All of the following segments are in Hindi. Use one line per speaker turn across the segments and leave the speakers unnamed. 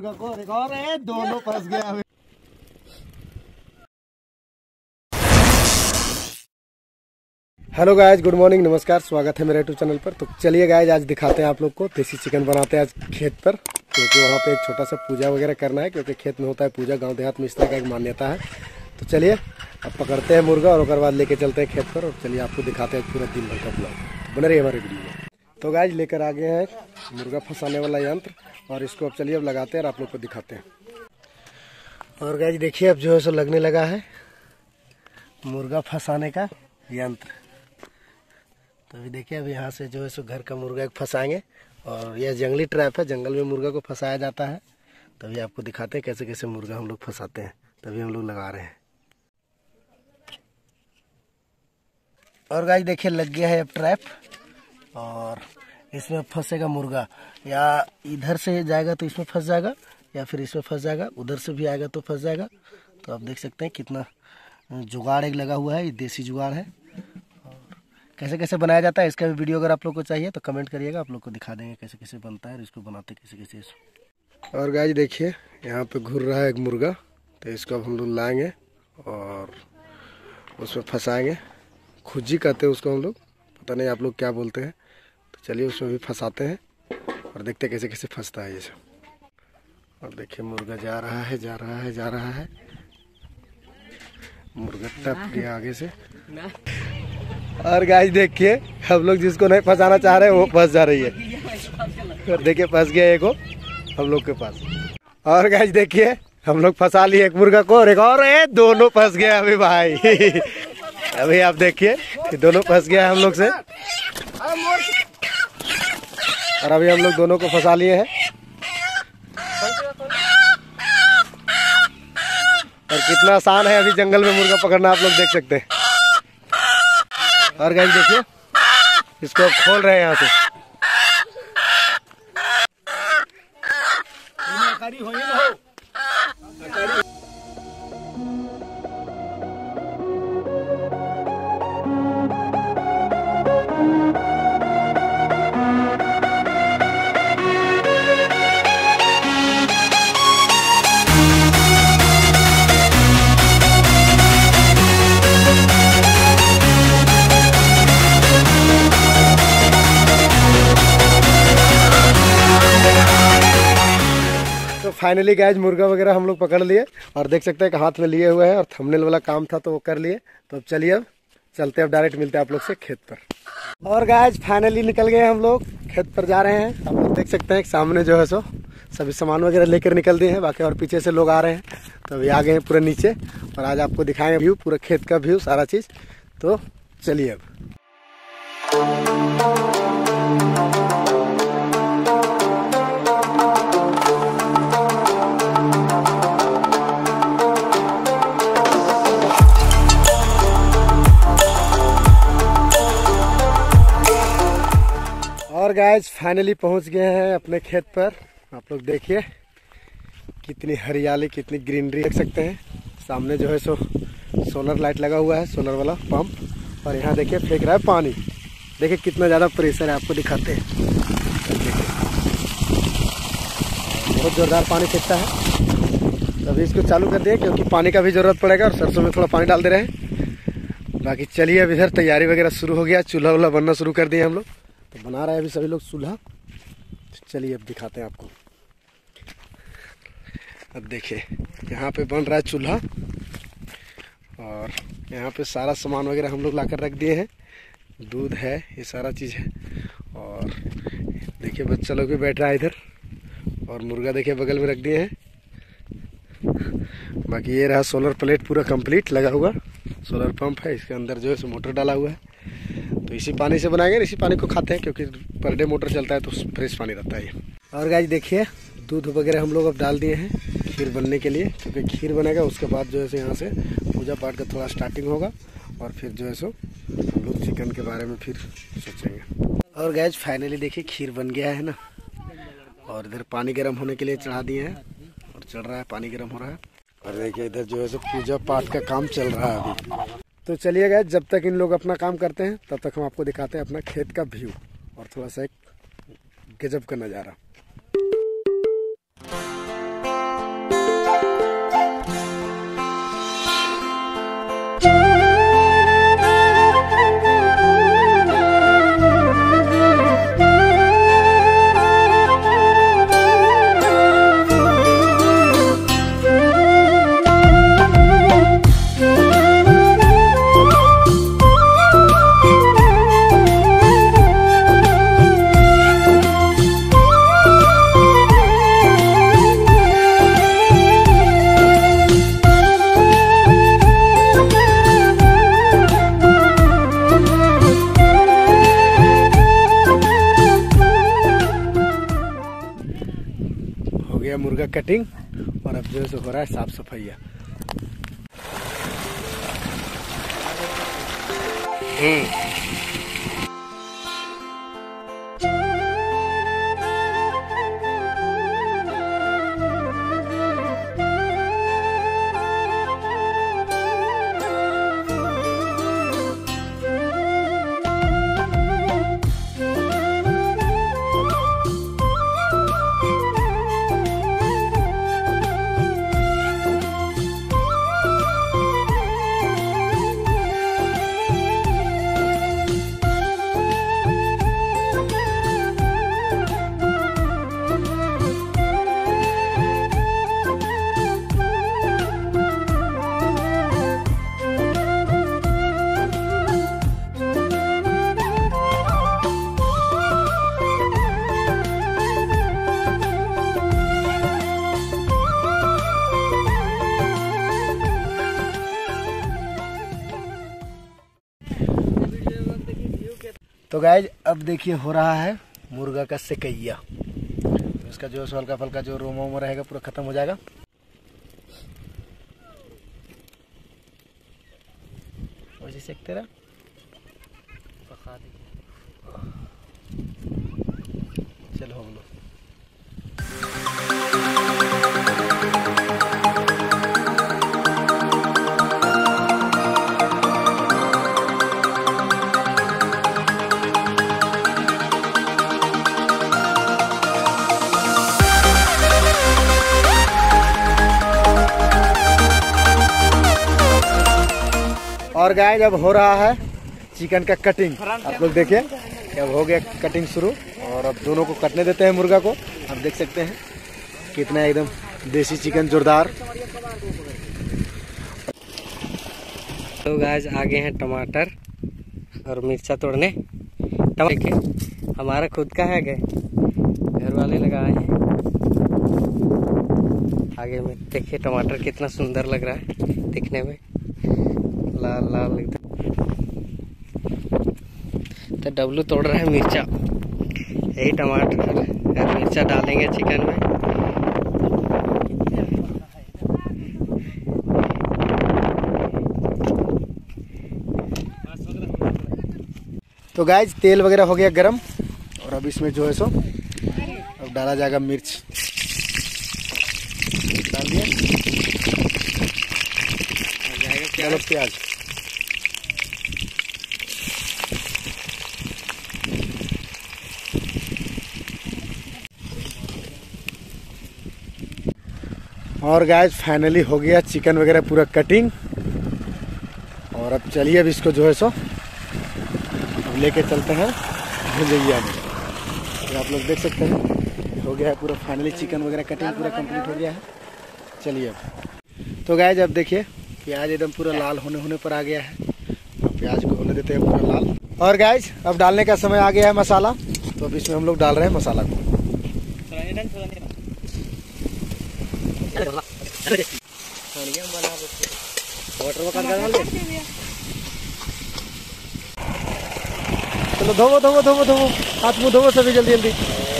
मुर्गा को एक और है, दोनों फंस गया अभी। हेलो गाइज, गुड मॉर्निंग, नमस्कार, स्वागत है मेरे यूट्यूब चैनल पर। तो चलिए गाइज, आज दिखाते हैं आप लोग को देसी चिकन बनाते हैं आज खेत पर, क्योंकि वहाँ पे एक छोटा सा पूजा वगैरह करना है, क्योंकि खेत में होता है पूजा, गांव देहात में इस तरह का एक मान्यता है। तो चलिए अब पकड़ते हैं मुर्गा और उसके बाद लेके चलते हैं खेत पर, और चलिए आपको दिखाते हैं पूरा दिन भर का ब्लॉग। बने रहिए हमारे वीडियो में। तो गाइज लेकर आ गए हैं मुर्गा फंसाने वाला यंत्र, और इसको अब चलिए अब लगाते हैं और आप लोग को दिखाते हैं। और गाइज देखिए अब जो है सो लगने लगा है मुर्गा फंसाने का यंत्र। तो अभी देखिए अब यहाँ से जो है सो घर का मुर्गा फंसाएंगे, और यह जंगली ट्रैप है, जंगल में मुर्गा को फंसाया जाता है। तभी आपको दिखाते हैं कैसे कैसे मुर्गा हम लोग फंसाते हैं, तभी हम लोग लगा रहे हैं। और गाइस देखिए लग गया है अब ट्रैप, और इसमें फंसेगा मुर्गा, या इधर से जाएगा तो इसमें फंस जाएगा, या फिर इसमें फंस जाएगा, उधर से भी आएगा तो फंस जाएगा। तो आप देख सकते हैं कितना जुगाड़ एक लगा हुआ है, ये देसी जुगाड़ है। कैसे कैसे बनाया जाता है इसका भी वीडियो अगर आप लोग को चाहिए तो कमेंट करिएगा, आप लोग को दिखा देंगे कैसे कैसे बनता है और इसको बनाते कैसे कैसे। और गाइस देखिए यहाँ पे घूर रहा है एक मुर्गा, तो इसको अब हम लोग लाएंगे और उसमें फंसाएंगे। खुजी कहते हैं उसको हम लोग, पता नहीं आप लोग क्या बोलते हैं। तो चलिए उसमें भी फंसाते हैं और देखते हैं कैसे कैसे फंसता है ये सब। और देखिए मुर्गा जा रहा है, जा रहा है, जा रहा है, मुर्गा टप गया आगे से। और गाइस देखिए हम लोग जिसको नहीं फंसाना चाह रहे हैं वो फंस जा रही है। देखिए फंस गया एक हम लोग के पास। और गाइस देखिए हम लोग फंसा लिए एक मुर्गा को, और एक और है, दोनों फंस गया अभी भाई। अभी आप देखिए दोनों फंस गया हम लोग से, और अभी हम लोग दोनों को फंसा लिए हैं। और कितना आसान है अभी जंगल में मुर्गा पकड़ना, आप लोग देख सकते हैं। और गाइस देखिए इसको अब खोल रहे हैं यहाँ से। फाइनली गाइस मुर्गा वगैरह हम लोग पकड़ लिए, और देख सकते हैं कि हाथ में लिए हुए हैं, और थंबनेल वाला काम था तो वो कर लिए। तो अब चलिए अब चलते, अब डायरेक्ट मिलते हैं आप लोग से खेत पर। और गाइस फाइनली निकल गए हम लोग, खेत पर जा रहे हैं। आप लोग देख सकते हैं सामने जो है सो सभी सामान वगैरह लेकर निकल दिए हैं, बाकी और पीछे से लोग आ रहे हैं। तो अभी आ गए हैं पूरे नीचे, और आज आपको दिखाएंगे व्यू, पूरा खेत का व्यू, सारा चीज। तो चलिए अब। और गाइस फाइनली पहुंच गए हैं अपने खेत पर। आप लोग देखिए कितनी हरियाली, कितनी ग्रीनरी देख सकते हैं। सामने जो है सो सोलर लाइट लगा हुआ है, सोलर वाला पंप, और यहाँ देखिए फेंक रहा है पानी। देखिए कितना ज़्यादा प्रेशर है, आपको दिखाते हैं। बहुत ज़ोरदार पानी फेंकता है। अभी इसको चालू कर दिए क्योंकि पानी का भी ज़रूरत पड़ेगा, और सरसों में थोड़ा पानी डाल दे रहे हैं। बाकी चलिए अब इधर तैयारी वगैरह शुरू हो गया, चूल्हा वूल्हा बनना शुरू कर दिए हम लोग। तो बना रहे हैं अभी सभी लोग चूल्हा। चलिए अब दिखाते हैं आपको। अब देखिए यहाँ पे बन रहा है चूल्हा, और यहाँ पे सारा सामान वगैरह हम लोग लाकर रख दिए हैं। दूध है, ये सारा चीज़ है। और देखिए बच्चा लोग भी बैठ रहा है इधर, और मुर्गा देखिए बगल में रख दिए हैं। बाकी ये रहा सोलर प्लेट पूरा कंप्लीट लगा हुआ, सोलर पंप है, इसके अंदर जो है सो मोटर डाला हुआ है। तो इसी पानी से बनाएंगे, इसी पानी को खाते हैं, क्योंकि पर डे मोटर चलता है तो फ्रेश पानी रहता है ये। और गाइस देखिए दूध वगैरह हम लोग अब डाल दिए हैं खीर बनने के लिए, क्योंकि खीर बनेगा उसके बाद जो है सो यहाँ से पूजा पाठ का थोड़ा स्टार्टिंग होगा, और फिर जो है सो हम लोग चिकन के बारे में फिर सोचेंगे। और गाइस फाइनली देखिए खीर बन गया है ना, और इधर पानी गर्म होने के लिए चढ़ा दिए हैं, और चल रहा है, पानी गर्म हो रहा है। और देखिए इधर जो है सो पूजा पाठ का काम चल रहा है अभी। तो चलिए गाइस जब तक इन लोग अपना काम करते हैं तब तक हम आपको दिखाते हैं अपना खेत का व्यू, और थोड़ा सा एक गजब का नज़ारा। कटिंग और अब जो है सो हो रहा है साफ सफाइया। तो गाइज अब देखिए हो रहा है मुर्गा का सेकैया। इसका जो हल्का फल्का जो रोमा वोमा रहेगा पूरा खत्म हो जाएगा। वैसे सेकते रहा पका दे। चलो हम लोग और गाइस अब हो रहा है चिकन का कटिंग। आप लोग देखिए अब हो गया कटिंग शुरू और अब दोनों को कटने देते हैं मुर्गा को। आप देख सकते हैं कितना एकदम देसी चिकन जोरदार।
तो गाइस आगे हैं टमाटर और मिर्चा तोड़ने। टमाटर हमारा खुद का है, गए घर वाले लगाए हैं। आगे में देखिए टमाटर कितना सुंदर लग रहा है दिखने में, लाल लाल एकदम। तो डब्लू तोड़ रहा है मिर्चा। यही टमाटर और मिर्चा डालेंगे चिकन में।
तो गाइस तेल वगैरह हो गया गरम और अब इसमें जो है सो अब डाला जाएगा मिर्च। डाल दिया चलो प्याज। और गाइस फाइनली हो गया चिकन वगैरह पूरा कटिंग। और अब चलिए अब इसको जो है सो अब लेके चलते हैं भुजिया में। तो आप लोग देख सकते हैं हो गया है पूरा फाइनली चिकन वगैरह कटिंग पूरा कंप्लीट हो गया है। चलिए अब तो गाइस अब देखिए प्याज एकदम पूरा लाल होने पर आ गया है। प्याज को होने देते हैं पूरा लाल। और गाइस अब डालने का समय आ गया है मसाला। तो अब इसमें हम लोग डाल रहे हैं मसाला को। चलो धोवो धोवो धोवो धोवो, हाथ मुँह धोवो सभी जल्दी जल्दी।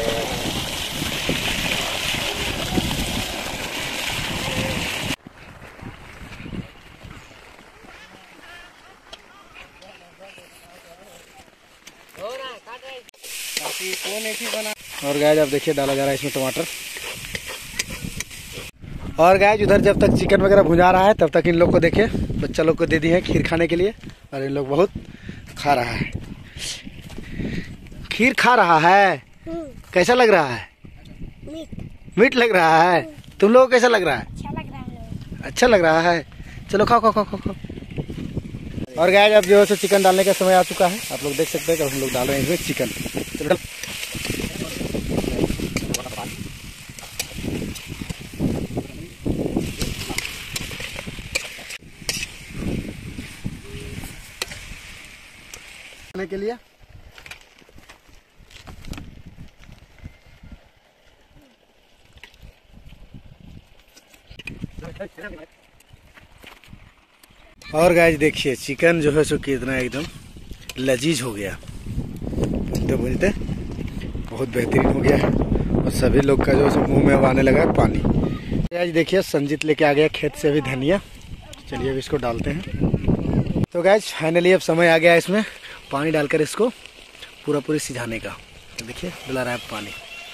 और गाइस अब देखिए डाला जा रहा है इसमें टमाटर। और गाइस उधर जब तक चिकन वगैरह भुजा रहा है तब तक इन लोग को देखिए बच्चा लोग को दे दी है खीर खाने के लिए। और इन लोग बहुत खा रहा है, खीर खा रहा है। कैसा लग रहा है? मीठ लग रहा है। तुम लोगों को कैसा लग रहा है? अच्छा लग रहा है। चलो खाओ खाओ खाओ खाओ। और गाइस अब जो है चिकन डालने का समय आ चुका है। आप लोग देख सकते हैं कि हम लोग डाल रहे हैं इसमें चिकन। चलो के लिए और गाइस देखिए चिकन जो है सो कितना एकदम लजीज हो गया। भूनते भूनते बहुत बेहतरीन हो गया है और सभी लोग का जो है सो मुंह में आने लगा है पानी। गाइस देखिए संजीत लेके आ गया खेत से अभी धनिया। चलिए अब इसको डालते हैं। तो गाइस फाइनली अब समय आ गया इसमें पानी डालकर इसको पूरी सिझाने का। तो देखिए डला रहा है पानी।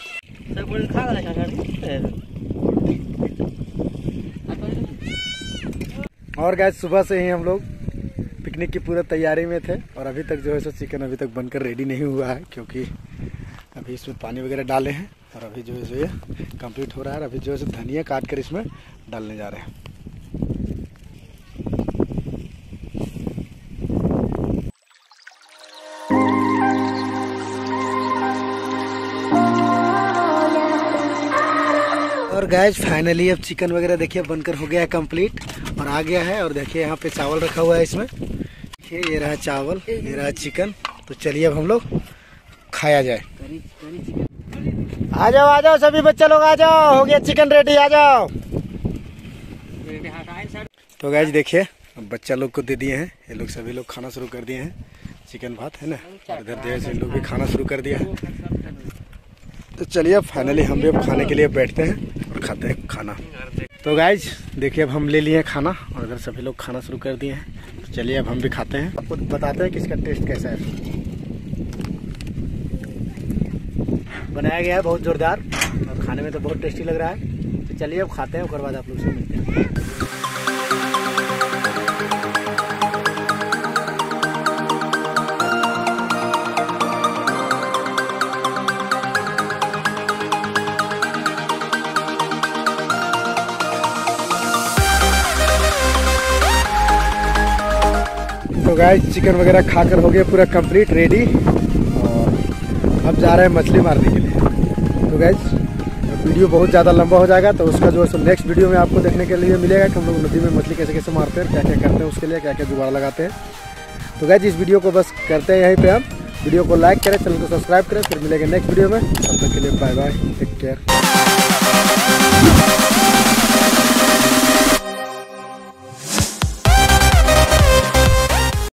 और गाइस सुबह से ही हम लोग पिकनिक की पूरी तैयारी में थे और अभी तक जो है सो चिकन अभी तक बनकर रेडी नहीं हुआ है, क्योंकि अभी इसमें पानी वगैरह डाले हैं और अभी जो है सो ये कंप्लीट हो रहा है। अभी जो है सो धनिया काट कर इसमें डालने जा रहे हैं। और गाइस फाइनली अब चिकन वगैरह देखिए बनकर हो गया है कंप्लीट और आ गया है। और देखिए यहाँ पे चावल रखा हुआ है इसमें। देखिए ये रहा चावल, ये रहा चिकन। तो चलिए अब हम लोग खाया जाए। आ जाओ सभी बच्चे लोग आ जाओ, हो गया चिकन रेडी, आ जाओ। तो गाइस देखिए अब बच्चा लोग को दे दिए हैं, ये लोग सभी लोग खाना शुरू कर दिए हैं। चिकन भात है ना, और इधर देर से लोग भी खाना शुरू कर दिया है। तो चलिए फाइनली हम भी अब खाने के लिए बैठते हैं और खाते हैं खाना। तो गाइज देखिए अब हम ले लिए खाना और इधर सभी लोग खाना शुरू कर दिए हैं। तो चलिए अब हम भी खाते हैं, आपको बताते हैं कि इसका टेस्ट कैसा है। बनाया गया है बहुत जोरदार और खाने में तो बहुत टेस्टी लग रहा है। तो चलिए अब खाते हैं, उसके बाद आप लोग से मिलते हैं। तो गाइस चिकन वगैरह खाकर हो गया पूरा कंप्लीट रेडी और अब जा रहे हैं मछली मारने के लिए। तो गाइस वीडियो बहुत ज़्यादा लंबा हो जाएगा, तो उसका जो है सो नेक्स्ट वीडियो में आपको देखने के लिए मिलेगा कि हम लोग नदी में मछली कैसे कैसे मारते हैं, क्या क्या करते हैं, उसके लिए क्या क्या जुगाड़ लगाते हैं। तो गाइस इस वीडियो को बस करते हैं यहीं पे हम। वीडियो को लाइक करें, चैनल को सब्सक्राइब करें। फिर मिलेंगे नेक्स्ट वीडियो में, तब तक के लिए बाय बाय, टेक केयर।